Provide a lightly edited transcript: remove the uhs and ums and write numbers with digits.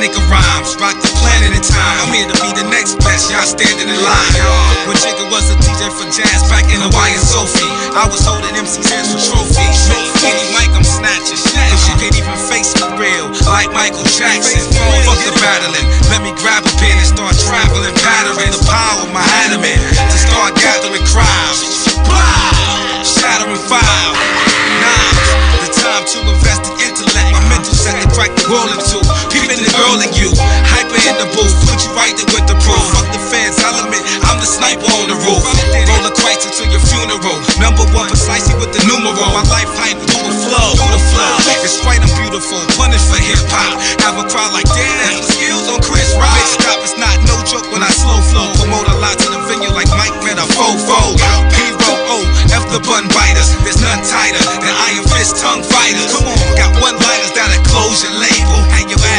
Panic of rhymes, rock the planet in time. I'm here to be the next best, y'all standing in line. When Jigga was a DJ for jazz back in Hawaii and Sophie, I was holding MC's hands for trophies. Any mic I'm snatching, cause you can't even face me real, like Michael Jackson. Fuck the battling, let me grab a pen and start traveling, pattering the power of my animate to start gathering crowds. Shattering file. The time to invest in intellect, my mental set to crack the world into. Peeping the girl in you, hyper in the booth, put you right there with the proof. Fuck the fans element, I'm the sniper on the roof. Roll a crisis to your funeral, number one precisely with the numeral. My life hype through the flow, It's right, I'm beautiful, punished for hip hop. Have a crowd like damn, skills on Chris Rock. Bitch stop, it's not no joke when I slow flow. Promote a lot to the venue like Mike met a fofo. Hero, F the bun biters, there's none tighter than Iron Fist tongue fighters. Come on, got one-liners that'll close your label. Hang your